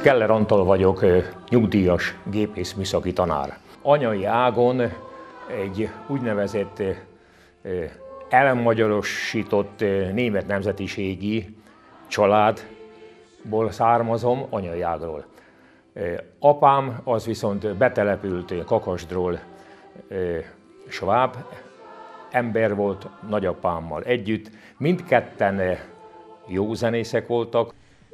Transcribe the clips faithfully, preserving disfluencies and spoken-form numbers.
Keller Antal vagyok, nyugdíjas gépészműszaki tanár. Anyai ágon egy úgynevezett elmagyarosított német nemzetiségi családból származom, anyai ágról. Apám az viszont betelepült Kakasdról, sváb ember volt nagyapámmal együtt. Mindketten jó zenészek voltak.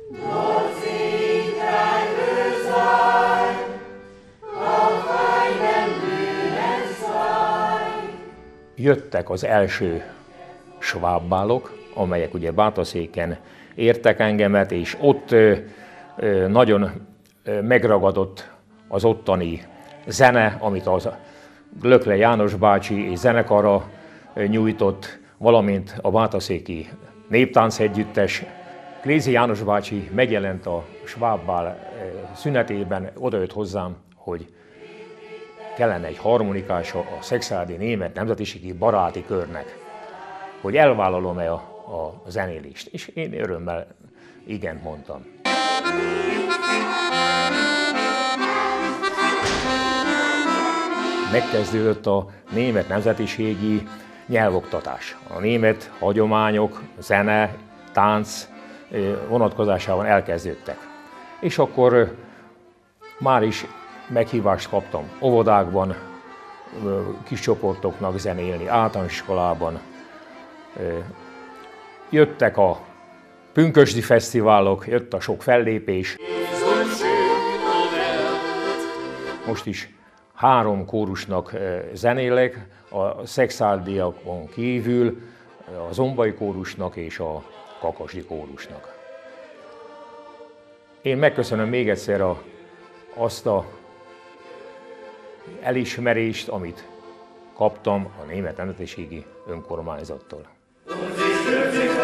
Jöttek az első svábbálok, amelyek ugye Bátaszéken értek engemet, és ott ö, ö, nagyon ö, megragadott az ottani zene, amit az Glöckler János bácsi és zenekara nyújtott, valamint a bátaszéki néptánc együttes. Klézi János bácsi megjelent a svábbál szünetében, odajött hozzám, hogy kellene egy harmonikása a szekszárdi német nemzetiségi baráti körnek, hogy elvállalom-e a, a zenélést. És én örömmel igent mondtam. Megkezdődött a német nemzetiségi nyelvoktatás. A német hagyományok, zene, tánc vonatkozásában elkezdődtek. És akkor már is meghívást kaptam óvodákban, kis csoportoknak zenélni, általános iskolában. Jöttek a pünkösdi fesztiválok, jött a sok fellépés. Most is három kórusnak zenélek, a szekszárdiakon kívül a zombai kórusnak és a kakasdi kórusnak. Én megköszönöm még egyszer a, azt a elismerést, amit kaptam a német nemzetiségi önkormányzattól.